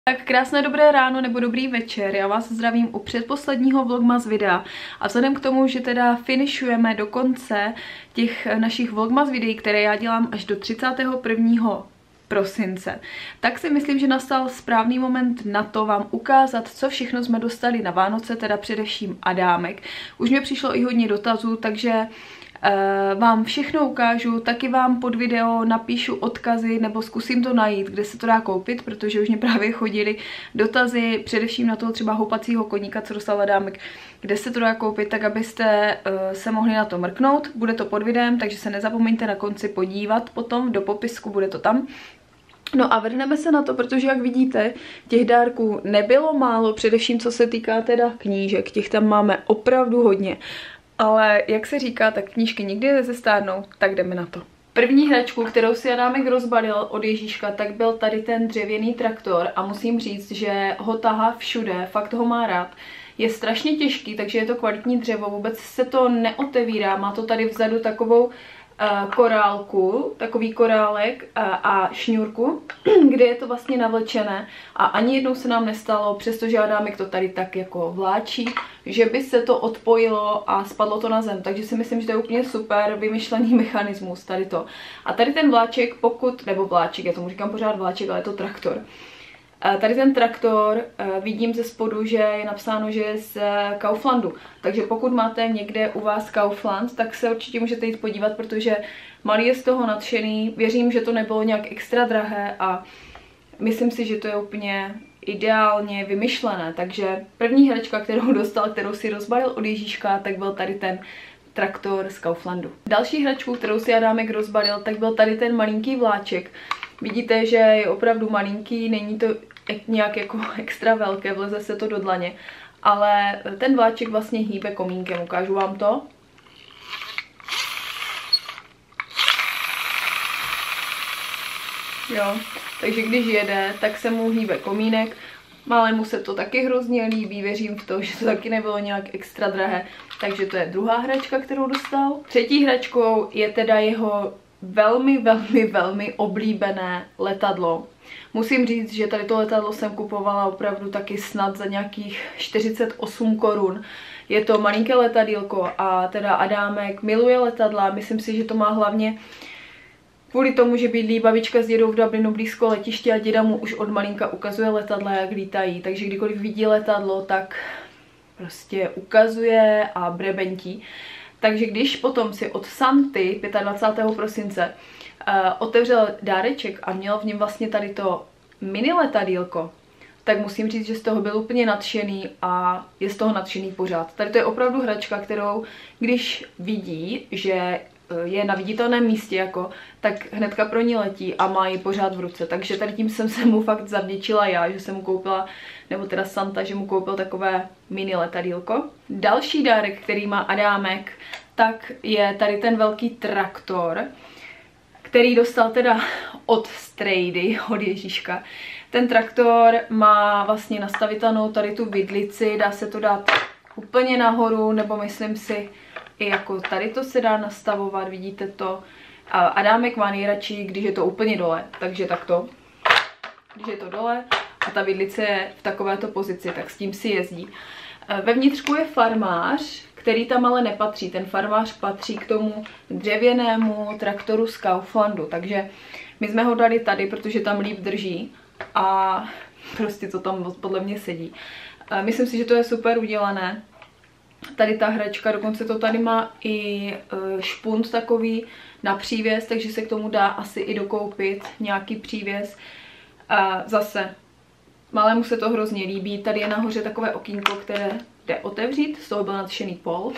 Tak krásné dobré ráno nebo dobrý večer, já vás zdravím u předposledního vlogmas videa a vzhledem k tomu, že teda finišujeme do konce těch našich vlogmas videí, které já dělám až do 31. prosince, tak si myslím, že nastal správný moment na to vám ukázat, co všechno jsme dostali na Vánoce, teda především Adámek. Už mě přišlo i hodně dotazů, takže vám všechno ukážu, taky vám pod video napíšu odkazy nebo zkusím to najít, kde se to dá koupit, protože už mě právě chodily dotazy, především na toho třeba houpacího koníka, co dostal Adámek, kde se to dá koupit, tak abyste se mohli na to mrknout. Bude to pod videem, takže se nezapomeňte na konci podívat potom do popisku, bude to tam. No a vrhneme se na to, protože jak vidíte, těch dárků nebylo málo, především co se týká teda knížek, těch tam máme opravdu hodně. Ale jak se říká, tak knížky nikdy nezestárnou, tak jdeme na to. První hračku, kterou si Adámek rozbalil od Ježíška, tak byl tady ten dřevěný traktor a musím říct, že ho tahá všude, fakt ho má rád. Je strašně těžký, takže je to kvalitní dřevo, vůbec se to neotevírá, má to tady vzadu takovou korálku, takový korálek a šňůrku, kde je to vlastně navlečené a ani jednou se nám nestalo, přestože Adámek to tady tak jako vláčí, že by se to odpojilo a spadlo to na zem, takže si myslím, že to je úplně super vymyšlený mechanismus tady to. A tady ten vláček, nebo vláček, já tomu říkám pořád vláček, ale je to traktor. Tady ten traktor vidím ze spodu, že je napsáno, že je z Kauflandu. Takže pokud máte někde u vás Kaufland, tak se určitě můžete jít podívat, protože malý je z toho nadšený. Věřím, že to nebylo nějak extra drahé a myslím si, že to je úplně ideálně vymyšlené. Takže první hračka, kterou dostal, kterou si rozbalil od Ježíška, tak byl tady ten traktor z Kauflandu. Další hračku, kterou si Adámek rozbalil, tak byl tady ten malinký vláček. Vidíte, že je opravdu malinký, není to nějak jako extra velké, vleze se to do dlaně, ale ten vláček vlastně hýbe komínkem, ukážu vám to. Jo, takže když jede, tak se mu hýbe komínek, malému se to taky hrozně líbí, věřím v to, že to taky nebylo nějak extra drahé, takže to je druhá hračka, kterou dostal. Třetí hračkou je teda jeho velmi oblíbené letadlo. Musím říct, že tady to letadlo jsem kupovala opravdu taky snad za nějakých 48 korun. Je to malinké letadýlko a teda Adámek miluje letadla. Myslím si, že to má hlavně kvůli tomu, že bydlí babička s dědou v Dublinu blízko letiště a děda mu už od malinka ukazuje letadla, jak lítají. Takže kdykoliv vidí letadlo, tak prostě ukazuje a brebentí. Takže když potom si od Santy 25. prosince otevřel dáreček a měl v něm vlastně tady to mini letadýlko, tak musím říct, že z toho byl úplně nadšený a je z toho nadšený pořád. Tady to je opravdu hračka, kterou když vidí, že je na viditelném místě, jako, tak hnedka pro ní letí a má ji pořád v ruce. Takže tady tím jsem se mu fakt zavděčila já, že jsem mu koupila, nebo teda Santa, že mu koupil takové mini letadýlko. Další dárek, který má Adámek, tak je tady ten velký traktor, který dostal teda od Strejdy, od Ježíška. Ten traktor má vlastně nastavitelnou tady tu vidlici, dá se to dát úplně nahoru, nebo myslím si, i jako tady to se dá nastavovat, vidíte to. A Adámek má nejradši, když je to úplně dole, takže takto. Když je to dole a ta vidlice je v takovéto pozici, tak s tím si jezdí. Vevnitřku je farmář, který tam ale nepatří. Ten farmář patří k tomu dřevěnému traktoru z Kauflandu, takže my jsme ho dali tady, protože tam líp drží a prostě to tam podle mě sedí. Myslím si, že to je super udělané. Tady ta hračka, dokonce to tady má i špunt takový na přívěs, takže se k tomu dá asi i dokoupit nějaký přívěs. A zase, malému se to hrozně líbí. Tady je nahoře takové okýnko, které jde otevřít, z toho byl nadšený Paul.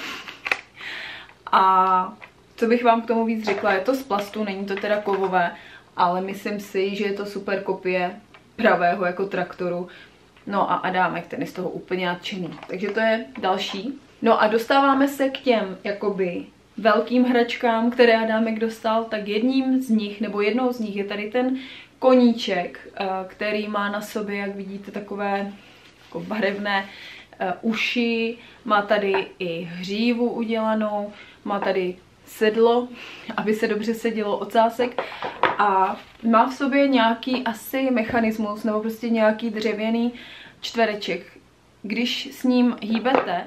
A co bych vám k tomu víc řekla, je to z plastu, není to teda kovové, ale myslím si, že je to super kopie pravého jako traktoru. No a Adámek, ten je z toho úplně nadšený. Takže to je další. No a dostáváme se k těm jakoby velkým hračkám, které Adámek dostal, tak jedním z nich, nebo jednou z nich je tady ten koníček, který má na sobě, jak vidíte, takové jako barevné uši, má tady i hřívu udělanou, má tady sedlo, aby se dobře sedělo ocásek a má v sobě nějaký asi mechanismus nebo prostě nějaký dřevěný čtvereček. Když s ním hýbete,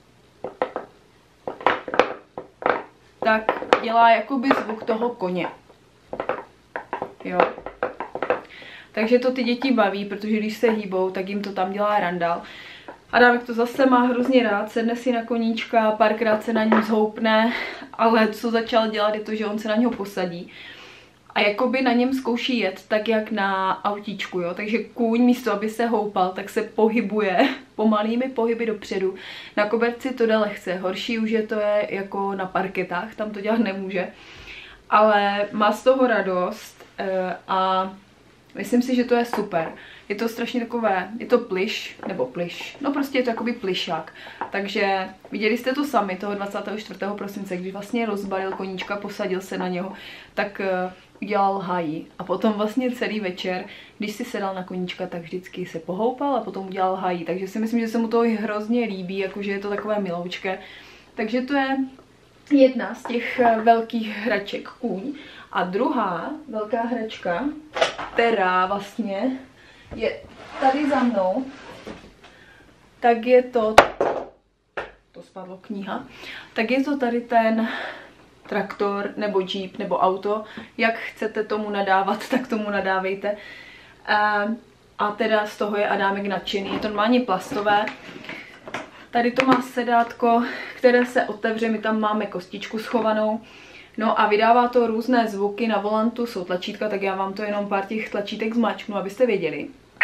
tak dělá jakoby zvuk toho koně. Jo. Takže to ty děti baví, protože když se hýbou, tak jim to tam dělá randál. Adámek to zase má hrozně rád, sedne si na koníčka, párkrát se na něm zhoupne, ale co začal dělat je to, že on se na něho posadí. A jakoby na něm zkouší jet tak, jak na autíčku, jo. Takže kůň místo, aby se houpal, tak se pohybuje pomalými pohyby dopředu. Na koberci to jde lehce, horší už je to jako na parketách, tam to dělat nemůže. Ale má z toho radost a myslím si, že to je super. Je to strašně takové, je to plyš, nebo plyš, no prostě je to jakoby plyšák. Takže viděli jste to sami toho 24. prosince, když vlastně rozbalil koníčka, posadil se na něho, tak udělal háji. A potom vlastně celý večer, když si sedal na koníčka, tak vždycky se pohoupal a potom udělal háji. Takže si myslím, že se mu to hrozně líbí, jakože je to takové miloučké. Takže to je jedna z těch velkých hraček kůň. A druhá velká hračka, která vlastně je tady za mnou, tak je to spadlo kniha, tak je to tady ten traktor, nebo jeep, nebo auto, jak chcete tomu nadávat, tak tomu nadávejte. A teda z toho je Adámek nadšený, je to normálně plastové. Tady to má sedátko, které se otevře, my tam máme kostičku schovanou. No a vydává to různé zvuky, na volantu jsou tlačítka, tak já vám to jenom pár těch tlačítek zmáčknu, abyste věděli.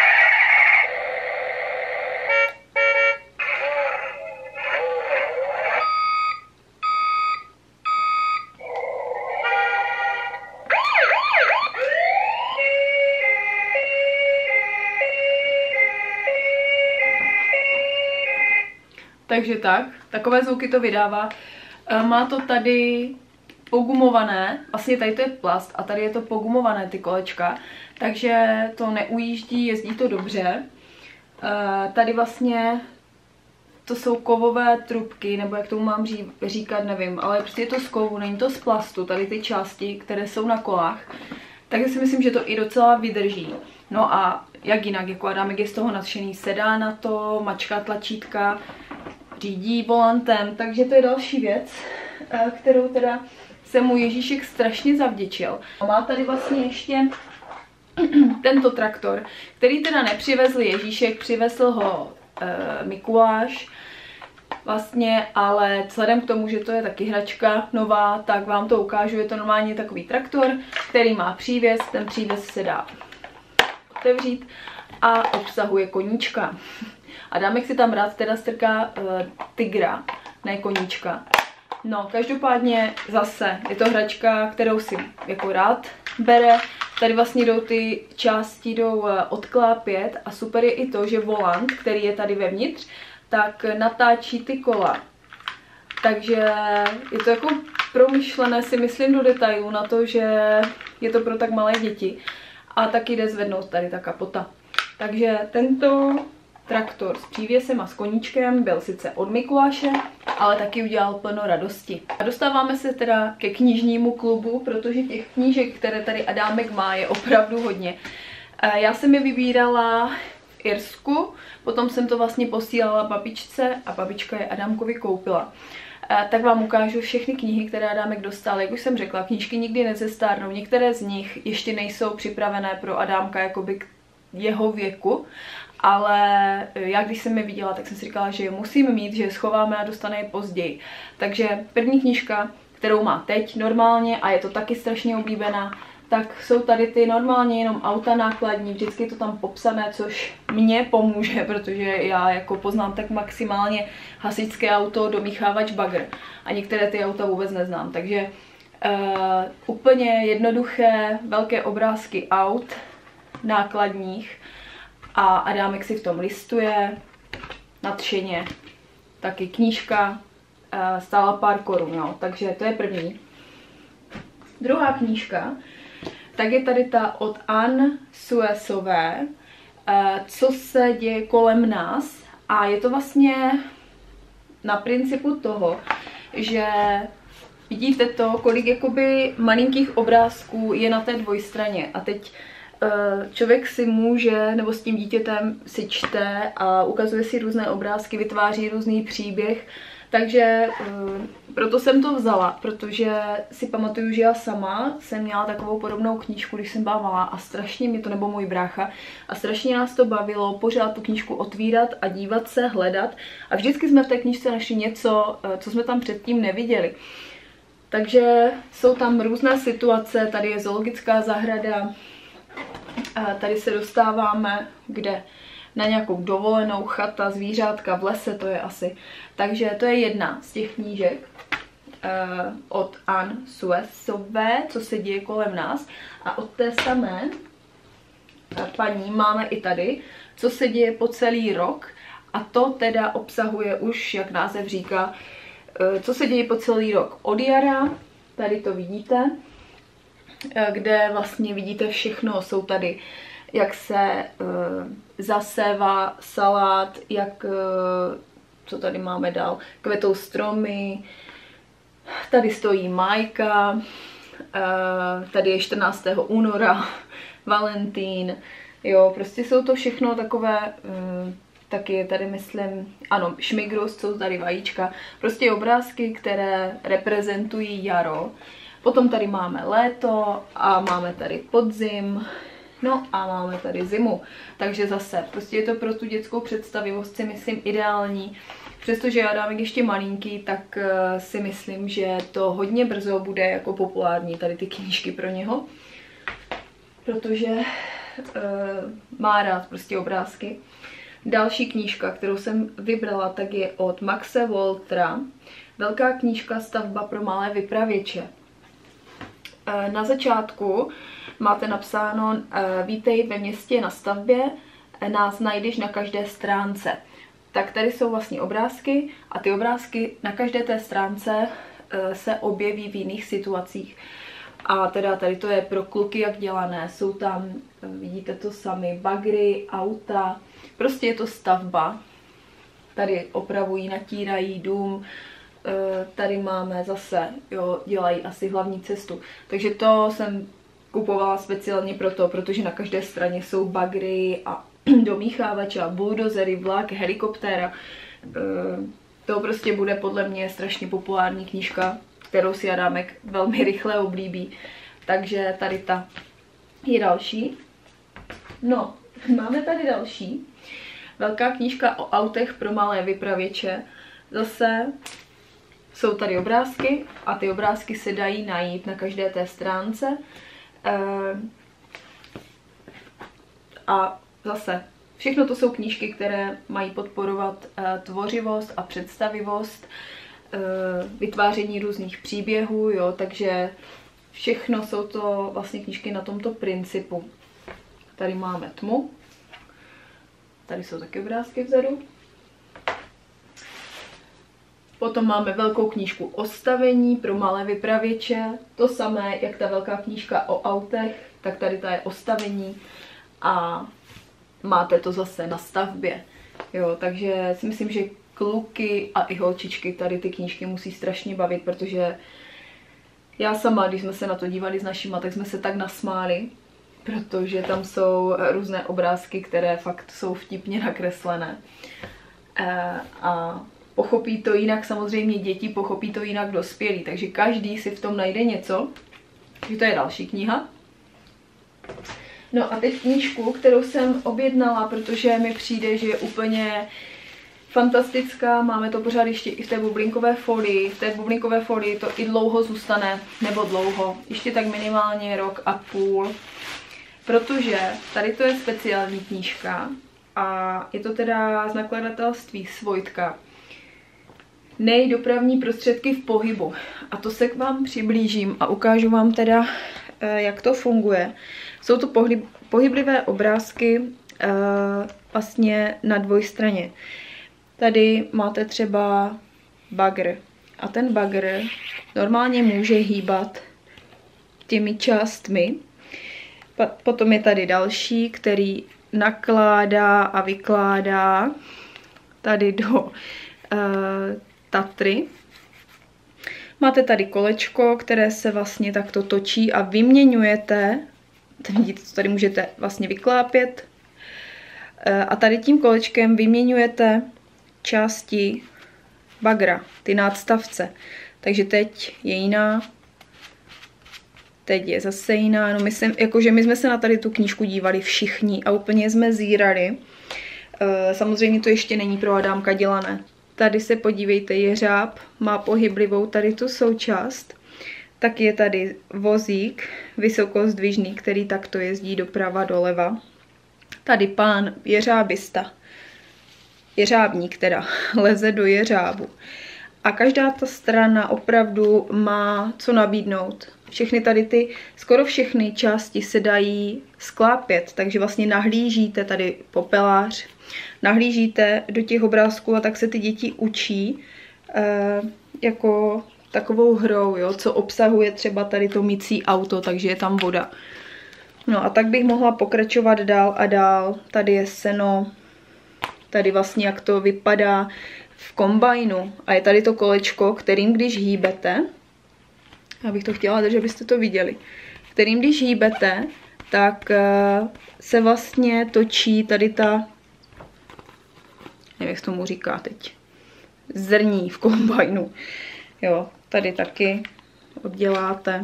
Takže takové zvuky to vydává. Má to tady pogumované, vlastně tady to je plast a tady je to pogumované ty kolečka, takže to neujíždí, jezdí to dobře. Tady vlastně to jsou kovové trubky, nebo jak tomu mám říkat, nevím, ale prostě je to z kovu, není to z plastu, tady ty části, které jsou na kolách. Takže si myslím, že to i docela vydrží. No a jak jinak, jako Adámek je z toho nadšený, sedá na to, mačká tlačítka, řídí volantem, takže to je další věc, kterou teda se mu Ježíšek strašně zavděčil. Má tady vlastně ještě tento traktor, který teda nepřivezl Ježíšek, přivezl ho Mikuláš vlastně, ale vzhledem k tomu, že to je taky hračka nová, tak vám to ukážu. Je to normálně takový traktor, který má přívěs, ten přívěs se dá otevřít a obsahuje koníčka. Adámek si tam rád teda strká tygra, ne koníčka. No, každopádně zase je to hračka, kterou si jako rád bere. Tady vlastně jdou ty části odklápět a super je i to, že volant, který je tady vevnitř, tak natáčí ty kola. Takže je to jako promyšlené, si myslím, do detailů na to, že je to pro tak malé děti. A taky jde zvednout tady ta kapota. Takže tento traktor s přívěsem a s koníčkem byl sice od Mikuláše, ale taky udělal plno radosti. A dostáváme se teda ke knižnímu klubu, protože těch knížek, které tady Adámek má, je opravdu hodně. Já jsem je vybírala v Irsku, potom jsem to vlastně posílala babičce a babička je Adámkovi koupila. Tak vám ukážu všechny knihy, které Adámek dostal. Jak už jsem řekla, knížky nikdy nezestárnou. Některé z nich ještě nejsou připravené pro Adámka jakoby k jeho věku, ale já když jsem je viděla, tak jsem si říkala, že je musím mít, že je schováme a dostane je později. Takže první knížka, kterou má teď normálně a je to taky strašně oblíbená, tak jsou tady ty normálně jenom auta nákladní, vždycky je to tam popsané, což mě pomůže, protože já jako poznám tak maximálně hasičské auto, domíchávač, bagr a některé ty auta vůbec neznám, takže úplně jednoduché, velké obrázky aut nákladních a Adámek si v tom listuje nadšeně. Taky knížka stála pár korun, jo, takže to je první. Druhá knížka, tak je tady ta od Anne Suesové, Co se děje kolem nás, a je to vlastně na principu toho, že vidíte to, kolik jakoby malinkých obrázků je na té dvojstraně. A teď člověk si může, nebo s tím dítětem si čte a ukazuje si různé obrázky, vytváří různý příběh. Takže proto jsem to vzala, protože si pamatuju, že já sama jsem měla takovou podobnou knížku, když jsem byla malá a strašně mi to, nebo můj brácha, a strašně nás to bavilo pořád tu knížku otvírat a dívat se, hledat. A vždycky jsme v té knížce našli něco, co jsme tam předtím neviděli. Takže jsou tam různé situace, tady je zoologická zahrada, a tady se dostáváme kde? Na nějakou dovolenou, chata, zvířátka v lese, to je asi. Takže to je jedna z těch knížek od Anne Suessové, co se děje kolem nás. A od té samé paní máme i tady, co se děje po celý rok. A to teda obsahuje už, jak název říká, co se děje po celý rok od jara. Tady to vidíte, kde vlastně vidíte všechno. Jsou tady, jak se zasévá salát, jak, co tady máme dál, kvetou stromy, tady stojí Majka, tady je 14. února, Valentín, jo, prostě jsou to všechno takové, taky je tady myslím, ano, šmigrus, jsou tady vajíčka, prostě obrázky, které reprezentují jaro. Potom tady máme léto a máme tady podzim, no a máme tady zimu. Takže zase, prostě je to pro tu dětskou představivost si myslím ideální. Přestože Adámek ještě malinký, tak si myslím, že to hodně brzo bude jako populární tady ty knížky pro něho. Protože má rád prostě obrázky. Další knížka, kterou jsem vybrala, tak je od Maxe Woltera. Velká knížka Stavba pro malé vypravěče. Na začátku máte napsáno vítej ve městě na stavbě, nás najdeš na každé stránce. Tak tady jsou vlastně obrázky a ty obrázky na každé té stránce se objeví v jiných situacích. A teda tady to je pro kluky jak dělané, jsou tam, vidíte to sami, bagry, auta, prostě je to stavba. Tady opravují, natírají dům, tady máme zase, jo, dělají asi hlavní cestu. Takže to jsem kupovala speciálně proto, protože na každé straně jsou bagry a domíchávače, buldozery, vlak, helikoptéra. To prostě bude podle mě strašně populární knížka, kterou si Adámek velmi rychle oblíbí. Takže tady ta je další. No, máme tady další. Velká knížka o autech pro malé vypravěče. Zase jsou tady obrázky a ty obrázky se dají najít na každé té stránce. A zase, všechno to jsou knížky, které mají podporovat tvořivost a představivost, vytváření různých příběhů, jo, takže všechno jsou to vlastně knížky na tomto principu. Tady máme tmu, tady jsou taky obrázky vzadu. Potom máme velkou knížku o stavení pro malé vypravěče. To samé, jak ta velká knížka o autech, tak tady ta je o stavení a máte to zase na stavbě. Jo, takže si myslím, že kluky a i holčičky tady ty knížky musí strašně bavit, protože já sama, když jsme se na to dívali s našima, tak jsme se tak nasmáli, protože tam jsou různé obrázky, které fakt jsou vtipně nakreslené. A pochopí to jinak samozřejmě děti, pochopí to jinak dospělí, takže každý si v tom najde něco. Takže to je další kniha. No a teď knížku, kterou jsem objednala, protože mi přijde, že je úplně fantastická. Máme to pořád ještě i v té bublinkové folii. V té bublinkové folii to i dlouho zůstane, nebo dlouho, ještě tak minimálně rok a půl. Protože tady to je speciální knížka a je to teda z nakladatelství Svojtka. Dopravní prostředky v pohybu. A to se k vám přiblížím a ukážu vám teda, jak to funguje. Jsou to pohyblivé obrázky vlastně na dvojstraně. Tady máte třeba bagr. A ten bagr normálně může hýbat těmi částmi. Potom je tady další, který nakládá a vykládá tady do Tatry. Máte tady kolečko, které se vlastně takto točí a vyměňujete, vidíte, co tady můžete vlastně vyklápět, a tady tím kolečkem vyměňujete části bagra, ty nadstavce. Takže teď je jiná, teď je zase jiná. No my jsme se na tady tu knížku dívali všichni a úplně jsme zírali. Samozřejmě to ještě není pro Adámka dělané. Tady se podívejte, jeřáb má pohyblivou tady tu součást. Tak je tady vozík vysokozdvižný, který takto jezdí doprava doleva. Tady pán jeřábista, jeřábník teda, leze do jeřábu. A každá ta strana opravdu má co nabídnout. Všechny tady ty, skoro všechny části se dají sklápět, takže vlastně nahlížíte tady popelář, nahlížíte do těch obrázků a tak se ty děti učí jako takovou hrou, jo, co obsahuje třeba tady to mycí auto, takže je tam voda. No a tak bych mohla pokračovat dál a dál. Tady je seno, tady vlastně jak to vypadá v kombajnu. A je tady to kolečko, kterým když hýbete, já bych to chtěla držet, abyste to viděli, kterým když hýbete, tak se vlastně točí tady ta, nevím, jak se tomu říká teď, zrní v kombajnu. Jo, tady taky odděláte.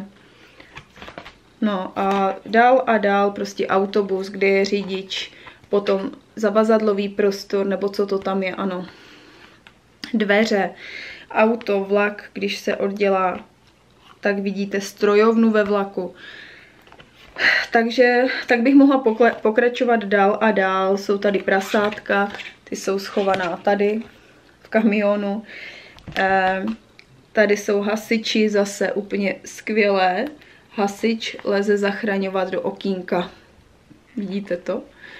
No a dál prostě autobus, kde je řidič, potom zavazadlový prostor, nebo co to tam je, ano. Dveře, auto, vlak, když se oddělá, tak vidíte strojovnu ve vlaku. Takže tak bych mohla pokračovat dál a dál. Jsou tady prasátka, ty jsou schovaná tady v kamionu. Tady jsou hasiči, zase úplně skvělé. Hasič leze zachraňovat do okýnka. Vidíte to?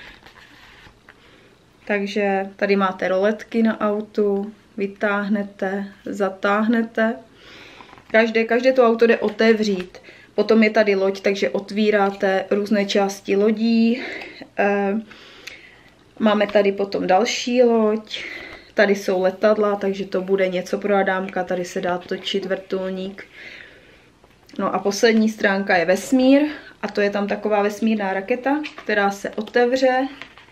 Takže tady máte roletky na autu, vytáhnete, zatáhnete. Každé to auto jde otevřít. Potom je tady loď, takže otvíráte různé části lodí. Máme tady potom další loď. Tady jsou letadla, takže to bude něco pro Adámka. Tady se dá točit vrtulník. No a poslední stránka je vesmír. A to je tam taková vesmírná raketa, která se otevře.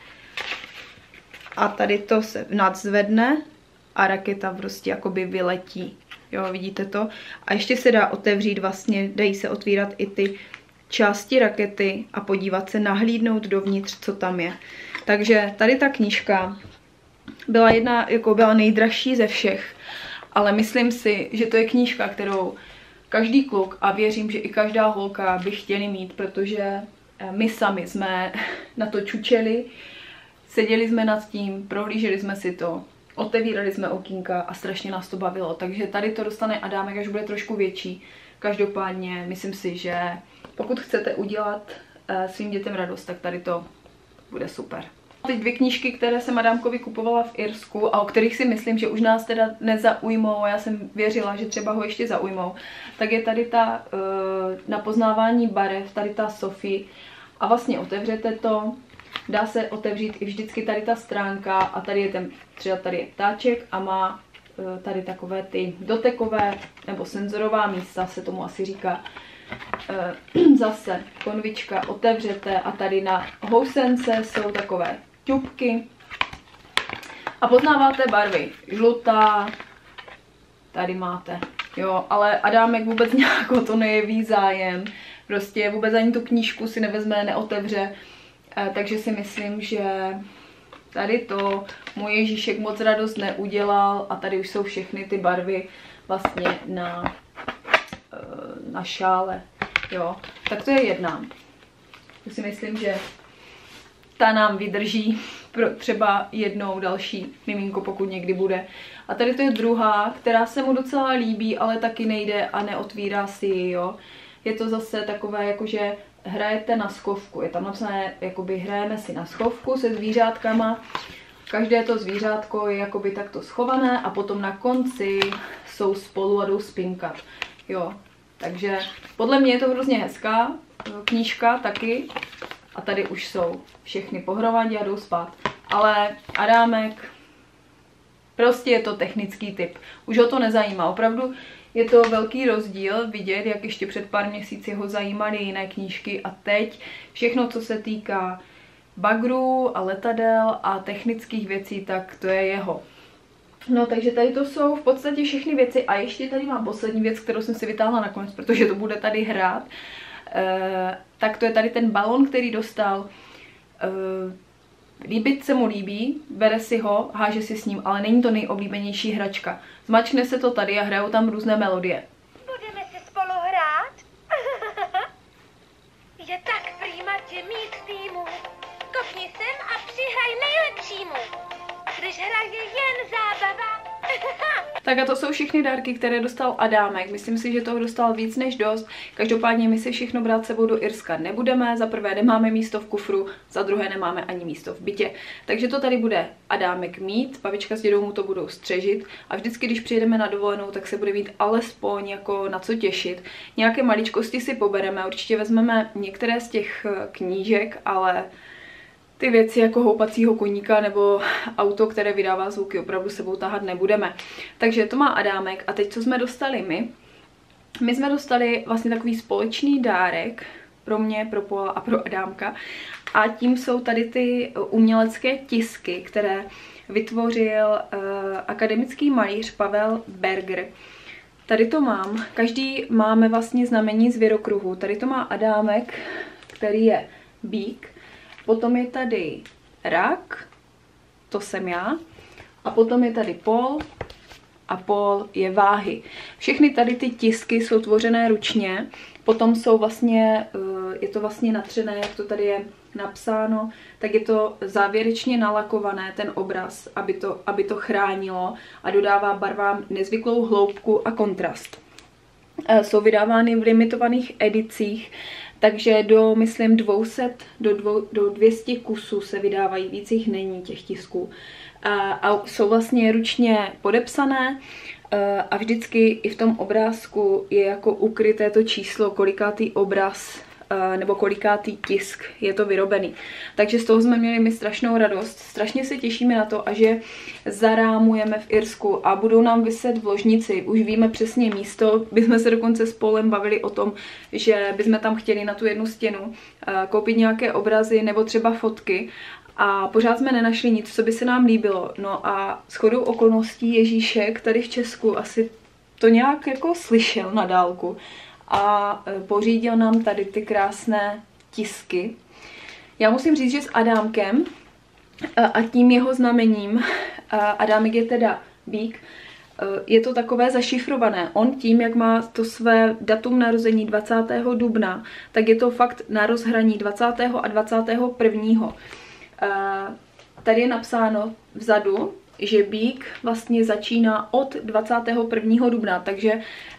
A tady to se nadzvedne a raketa prostě jakoby vyletí. Jo, vidíte to? A ještě se dá otevřít vlastně, dají se otvírat i ty části rakety a podívat se, nahlídnout dovnitř, co tam je. Takže tady ta knížka byla nejdražší ze všech, ale myslím si, že to je knížka, kterou každý kluk a věřím, že i každá holka by chtěli mít, protože my sami jsme na to čučeli, seděli jsme nad tím, prohlíželi jsme si to, otevírali jsme okýnka a strašně nás to bavilo. Takže tady to dostane Adámek, až bude trošku větší. Každopádně myslím si, že pokud chcete udělat svým dětem radost, tak tady to bude super. Teď 2 knížky, které jsem Adámkovi kupovala v Irsku a o kterých si myslím, že už nás teda nezaujmou a já jsem věřila, že třeba ho ještě zaujmou, tak je tady ta na poznávání barev, tady ta Sophie a vlastně otevřete to, dá se otevřít i vždycky tady ta stránka a tady je třeba tady je ptáček a má tady takové ty dotekové nebo senzorová místa, se tomu asi říká. Zase konvička otevřete a tady na housence jsou takové ťupky a poznáváte barvy. Žlutá, tady máte, jo, ale Adámek vůbec nějak o to nejeví zájem, prostě vůbec ani tu knížku si nevezme, neotevře, takže si myslím, že tady to můj Ježíšek moc radost neudělal a tady už jsou všechny ty barvy vlastně na šále, jo, tak to je jedna. To si myslím, že ta nám vydrží pro třeba jednou další miminko, pokud někdy bude. A tady to je druhá, která se mu docela líbí, ale taky nejde a neotvírá si ji, jo. Je to zase takové, jakože hrajete na schovku. Je tam napsané, jakoby hrajeme si na schovku se zvířátkama. Každé to zvířátko je jakoby takto schované a potom na konci jsou spolu a jdou spinkat. Jo, takže podle mě je to hrozně hezká knížka taky. A tady už jsou všechny pohromadě a jdou spát. Ale Adámek, prostě je to technický typ. Už ho to nezajímá. Opravdu Je to velký rozdíl vidět, jak ještě před pár měsíci ho zajímaly jiné knížky a teď všechno, co se týká bagrů a letadel a technických věcí, tak to je jeho. No, takže tady to jsou v podstatě všechny věci a ještě tady mám poslední věc, kterou jsem si vytáhla nakonec, protože to bude tady hrát. Tak to je tady ten balon, který dostal. Líbit se mu líbí, bere si ho, háže si s ním, ale není to nejoblíbenější hračka. Zmačkne se to tady a hrajou tam různé melodie. Budeme si spolu hrát? Je tak prýma tě mít v týmu. Kopni sem a přihraj nejlepšímu. Když hraje jen zábava. Tak a to jsou všechny dárky, které dostal Adámek. Myslím si, že toho dostal víc než dost. Každopádně my si všechno brát sebou do Irska nebudeme. Za prvé nemáme místo v kufru, za druhé nemáme ani místo v bytě. Takže to tady bude Adámek mít, babička s dědou mu to budou střežit a vždycky, když přijedeme na dovolenou, tak se bude mít alespoň jako na co těšit. Nějaké maličkosti si pobereme, určitě vezmeme některé z těch knížek, ale ty věci jako houpacího koníka nebo auto, které vydává zvuky, opravdu sebou tahat nebudeme. Takže to má Adámek. A teď, co jsme dostali my? My jsme dostali vlastně takový společný dárek pro mě, pro Paula a pro Adámka. A tím jsou tady ty umělecké tisky, které vytvořil akademický malíř Pavel Berger. Tady to mám. Každý máme vlastně znamení zvěrokruhu. Tady to má Adámek, který je býk. Potom je tady rak, to jsem já, a potom je tady Paul a Paul je váhy. Všechny tady ty tisky jsou tvořené ručně, potom jsou vlastně, je to vlastně natřené, jak to tady je napsáno, tak je to závěrečně nalakované, ten obraz, aby to chránilo a dodává barvám nezvyklou hloubku a kontrast. Jsou vydávány v limitovaných edicích, takže myslím, 200 do 200 kusů se vydávají, víc jich není těch tisků. A jsou vlastně ručně podepsané a vždycky i v tom obrázku je jako ukryté to číslo, kolikátý obraz nebo kolikátý tisk je to vyrobený. Takže z toho jsme měli my strašnou radost, strašně se těšíme na to a že zarámujeme v Irsku a budou nám viset v ložnici. Už víme přesně místo, bychom se dokonce s Paulem bavili o tom, že bychom tam chtěli na tu jednu stěnu koupit nějaké obrazy nebo třeba fotky. A pořád jsme nenašli nic, co by se nám líbilo. No a shodou okolností Ježíšek tady v Česku asi to nějak jako slyšel na dálku a pořídil nám tady ty krásné tisky. Já musím říct, že s Adámkem a tím jeho znamením, Adámek je teda býk, je to takové zašifrované. On tím, jak má to své datum narození 20. dubna, tak je to fakt na rozhraní 20. a 21. Tady je napsáno vzadu, že býk vlastně začíná od 21. dubna, takže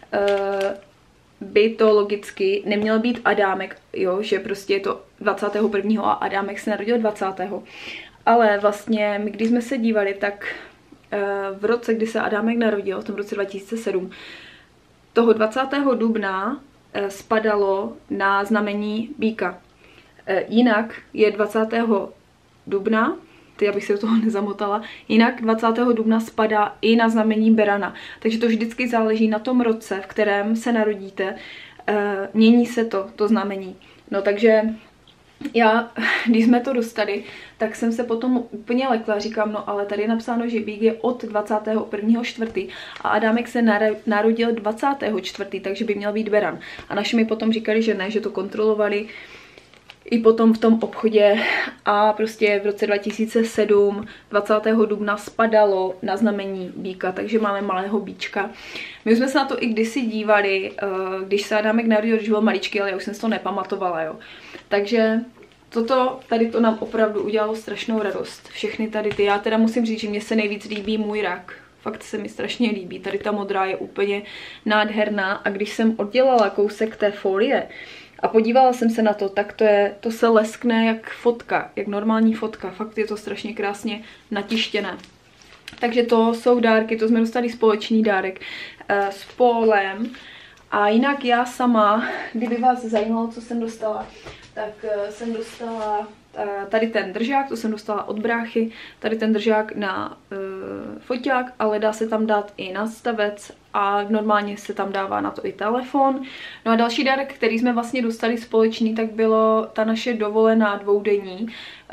by to logicky neměl být Adámek, jo, že prostě je to 21. a Adámek se narodil 20. Ale vlastně my, když jsme se dívali, tak v roce, kdy se Adámek narodil, v tom roce 2007, toho 20. dubna spadalo na znamení býka. Jinak je 20. dubna, teď abych se do toho nezamotala, jinak 20. dubna spadá i na znamení berana. Takže to vždycky záleží na tom roce, v kterém se narodíte, mění se to znamení. No takže já, když jsme to dostali, tak jsem se potom úplně lekla, říkám, no ale tady je napsáno, že býk je od 21.4. a Adámek se narodil 24., takže by měl být beran. A naši mi potom říkali, že ne, že to kontrolovali i potom v tom obchodě a prostě v roce 2007, 20. dubna spadalo na znamení býka, takže máme malého býčka. My jsme se na to i kdysi dívali, když se Adámek narodil, když byl maličký, ale já už jsem si to nepamatovala, jo. Takže tady to nám opravdu udělalo strašnou radost. Všechny tady ty, já teda musím říct, že mně se nejvíc líbí můj rak. Fakt se mi strašně líbí. Tady ta modrá je úplně nádherná a když jsem oddělala kousek té folie a podívala jsem se na to, tak to se leskne jak fotka, jak normální fotka. Fakt je to strašně krásně natištěné. Takže to jsou dárky, to jsme dostali společný dárek s Paulem. A jinak já sama, kdyby vás zajímalo, co jsem dostala, tak jsem dostala tady ten držák, to jsem dostala od bráchy, tady ten držák na foťák, ale dá se tam dát i nástavec a normálně se tam dává na to i telefon. No a další dárek, který jsme vlastně dostali společný, tak bylo ta naše dovolená dvoudenní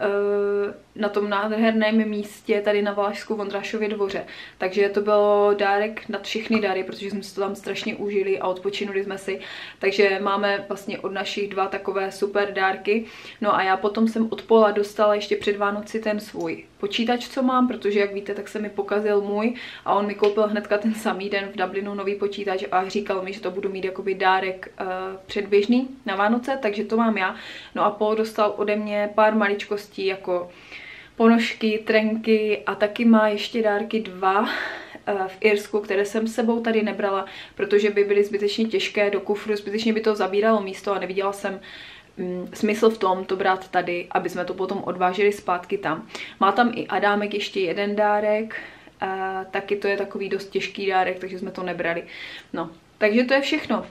na tom nádherném místě tady na Valašsku v Ondrášově dvoře. Takže to bylo dárek nad všechny dary, protože jsme si to tam strašně užili a odpočinuli jsme si. Takže máme vlastně od našich 2 takové super dárky. No a já potom jsem od Paula dostala ještě před Vánoci ten svůj počítač, co mám, protože jak víte, tak se mi pokazil můj a on mi koupil hnedka ten samý den v Dublinu nový počítač a říkal mi, že to budu mít jakoby dárek předběžný na Vánoce, takže to mám já. No a Paul dostal ode mě pár maličkostí jako ponožky, trenky a taky má ještě dárky 2 v Irsku, které jsem s sebou tady nebrala, protože by byly zbytečně těžké do kufru, zbytečně by to zabíralo místo a neviděla jsem smysl v tom to brát tady, aby jsme to potom odváželi zpátky tam. Má tam i Adámek ještě jeden dárek, taky to je takový dost těžký dárek, takže jsme to nebrali. No, takže to je všechno.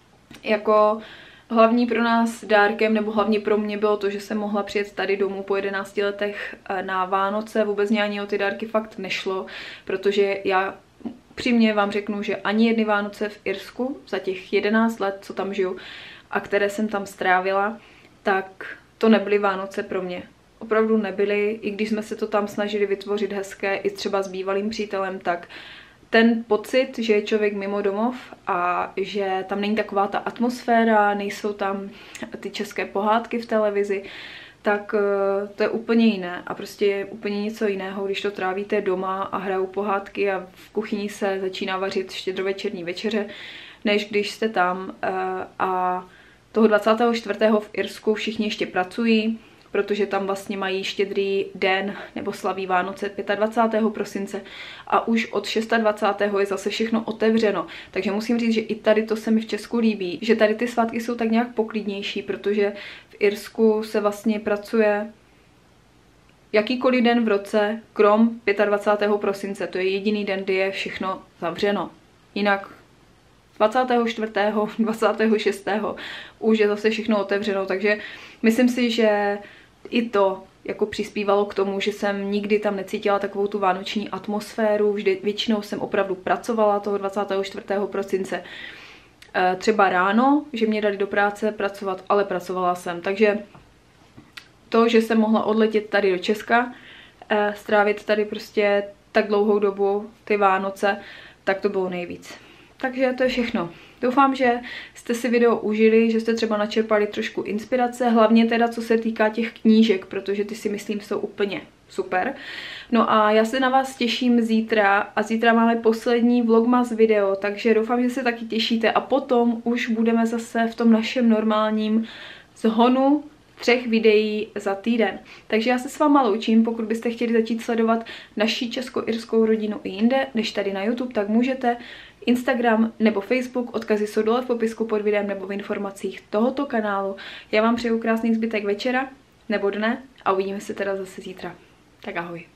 Jako hlavní pro nás dárkem, nebo hlavně pro mě bylo to, že jsem mohla přijet tady domů po 11 letech na Vánoce. Vůbec mě ani o ty dárky fakt nešlo, protože já upřímně vám řeknu, že ani jedny Vánoce v Irsku za těch 11 let, co tam žiju a které jsem tam strávila, tak to nebyly Vánoce pro mě. Opravdu nebyly, i když jsme se to tam snažili vytvořit hezké i třeba s bývalým přítelem, tak ten pocit, že je člověk mimo domov a že tam není taková ta atmosféra, nejsou tam ty české pohádky v televizi, tak to je úplně jiné a prostě je úplně něco jiného, když to trávíte doma a hrajou pohádky a v kuchyni se začíná vařit štědrovečerní večeře, než když jste tam a toho 24. v Irsku všichni ještě pracují, protože tam vlastně mají štědrý den nebo slaví Vánoce 25. prosince a už od 26. je zase všechno otevřeno. Takže musím říct, že i tady to se mi v Česku líbí, že tady ty svátky jsou tak nějak poklidnější, protože v Irsku se vlastně pracuje jakýkoliv den v roce, krom 25. prosince. To je jediný den, kdy je všechno zavřeno. Jinak 24. 26. už je zase všechno otevřeno, takže myslím si, že i to jako přispívalo k tomu, že jsem nikdy tam necítila takovou tu vánoční atmosféru, většinou jsem opravdu pracovala toho 24. prosince. Třeba ráno, že mě dali do práce pracovat, ale pracovala jsem, takže to, že jsem mohla odletět tady do Česka, strávit tady prostě tak dlouhou dobu ty Vánoce, tak to bylo nejvíc. Takže to je všechno. Doufám, že jste si video užili, že jste třeba načerpali trošku inspirace, hlavně teda co se týká těch knížek, protože ty si myslím jsou úplně super. No a já se na vás těším zítra a zítra máme poslední vlogmas video, takže doufám, že se taky těšíte a potom už budeme zase v tom našem normálním zhonu 3 videí za týden. Takže já se s váma loučím, pokud byste chtěli začít sledovat naši česko-irskou rodinu i jinde, než tady na YouTube, tak můžete. Instagram nebo Facebook, odkazy jsou dole v popisku pod videem nebo v informacích tohoto kanálu. Já vám přeju krásný zbytek večera nebo dne a uvidíme se teda zase zítra. Tak ahoj.